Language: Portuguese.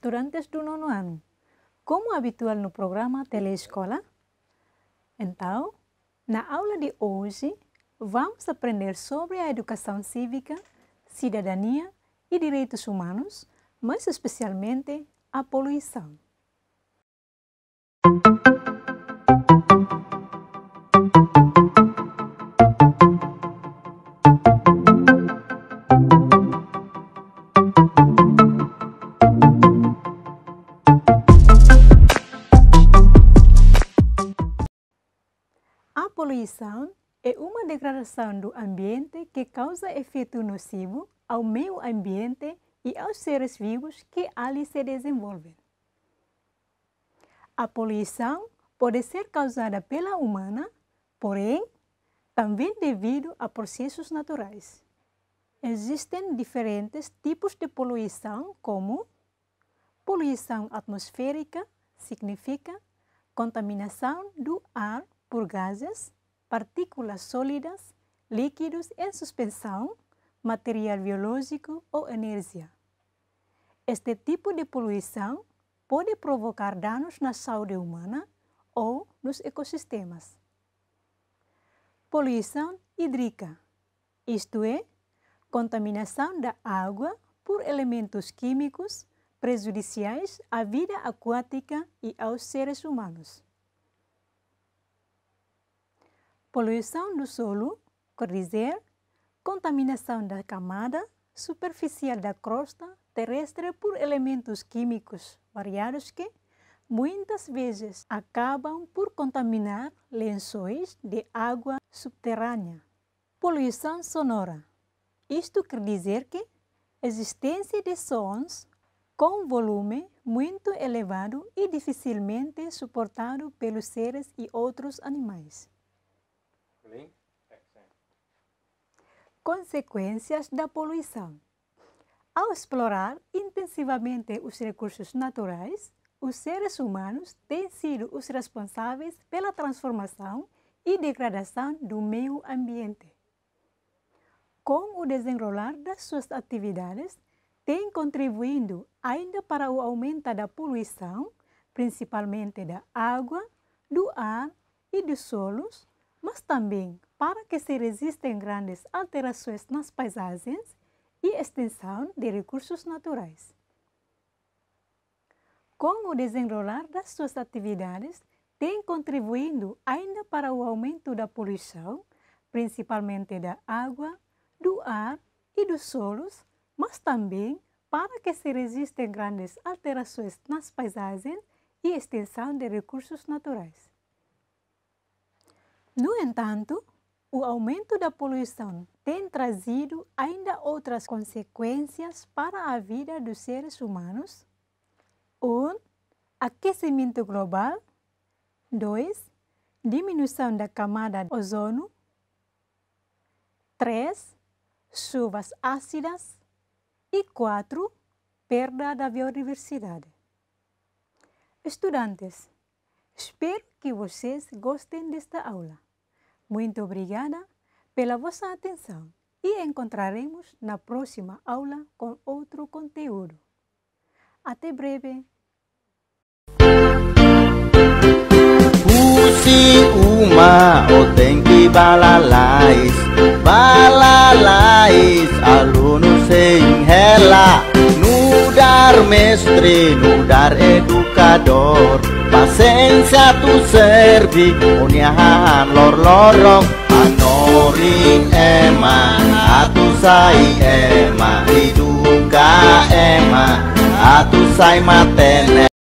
estudantes do nono ano. Como habitual no programa Teleescola? Então, na aula de hoje, vamos aprender sobre a educação cívica, cidadania e direitos humanos, mas especialmente a poluição. A poluição é uma degradação do ambiente que causa efeito nocivo ao meio ambiente e aos seres vivos que ali se desenvolvem. A poluição pode ser causada pela humana, porém, também devido a processos naturais. Existem diferentes tipos de poluição, como poluição atmosférica, significa contaminação do ar por gases, partículas sólidas, líquidos em suspensão, material biológico ou energia. Este tipo de poluição pode provocar danos na saúde humana ou nos ecossistemas. Poluição hídrica, isto é, contaminação da água por elementos químicos prejudiciais à vida aquática e aos seres humanos. Poluição do solo, quer dizer, contaminação da camada superficial da crosta terrestre por elementos químicos variados que, muitas vezes, acabam por contaminar lençóis de água subterrânea. Poluição sonora. Isto quer dizer que existência de sons com volume muito elevado e dificilmente suportado pelos seres e outros animais. Consequências da poluição. Ao explorar intensivamente os recursos naturais, os seres humanos têm sido os responsáveis pela transformação e degradação do meio ambiente. Com o desenrolar das suas atividades, têm contribuído ainda para o aumento da poluição, principalmente da água, do ar e dos solos, mas também para que se resistam grandes alterações nas paisagens e extensão de recursos naturais. Com o desenrolar das suas atividades, tem contribuído ainda para o aumento da poluição, principalmente da água, do ar e dos solos, mas também para que se resistam grandes alterações nas paisagens e extensão de recursos naturais. No entanto, o aumento da poluição tem trazido ainda outras consequências para a vida dos seres humanos. 1. Aquecimento global. 2. Diminuição da camada de ozono. 3. Chuvas ácidas. E 4. Perda da biodiversidade. Estudantes, espero que vocês gostem desta aula. Muito obrigada pela vossa atenção e encontraremos na próxima aula com outro conteúdo. Até breve! Pusi uma otenki balalais, aluno sing hela, nudar mestre, nudar educador, paciência tu servi, uniahan lor-lorong, anoring ema, atusai ema, hiduka ema, atusai matene.